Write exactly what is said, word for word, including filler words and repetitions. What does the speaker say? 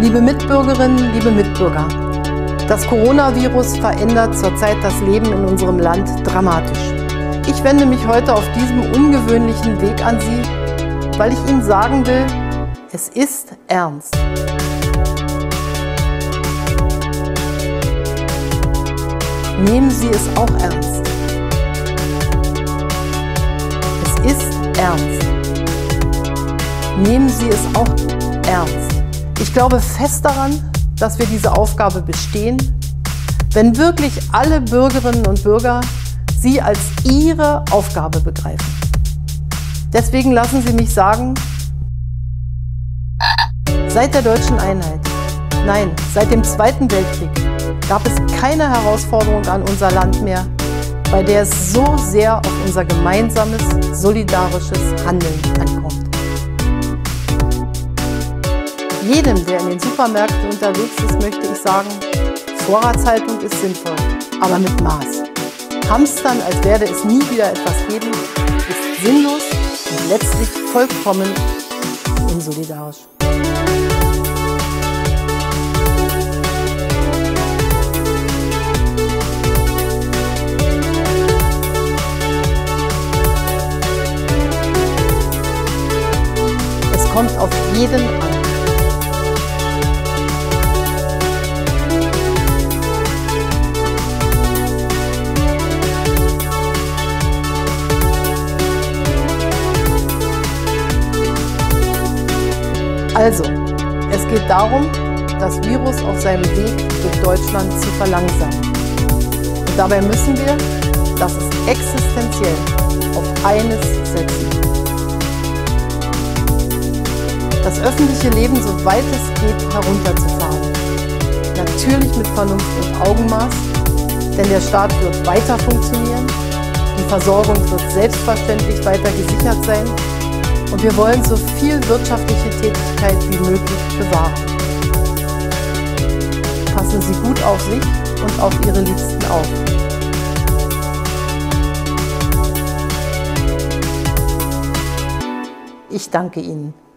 Liebe Mitbürgerinnen, liebe Mitbürger, das Coronavirus verändert zurzeit das Leben in unserem Land dramatisch. Ich wende mich heute auf diesem ungewöhnlichen Weg an Sie, weil ich Ihnen sagen will, es ist ernst. Nehmen Sie es auch ernst. Es ist ernst. Nehmen Sie es auch ernst. Ich glaube fest daran, dass wir diese Aufgabe bestehen, wenn wirklich alle Bürgerinnen und Bürger sie als ihre Aufgabe begreifen. Deswegen lassen Sie mich sagen, seit der deutschen Einheit, nein, seit dem Zweiten Weltkrieg, gab es keine Herausforderung an unser Land mehr, bei der es so sehr auf unser gemeinsames, solidarisches Handeln ankommt. Jedem, der in den Supermärkten unterwegs ist, möchte ich sagen, Vorratshaltung ist sinnvoll, aber mit Maß. Hamstern, als werde es nie wieder etwas geben, ist sinnlos und letztlich vollkommen unsolidarisch. Es kommt auf jeden an. Also, es geht darum, das Virus auf seinem Weg durch Deutschland zu verlangsamen. Und dabei müssen wir, das ist existenziell, auf eines setzen. Das öffentliche Leben, soweit es geht, herunterzufahren. Natürlich mit Vernunft und Augenmaß, denn der Staat wird weiter funktionieren, die Versorgung wird selbstverständlich weiter gesichert sein, und wir wollen so viel wirtschaftliche Tätigkeit wie möglich bewahren. Passen Sie gut auf sich und auf Ihre Liebsten auf. Ich danke Ihnen.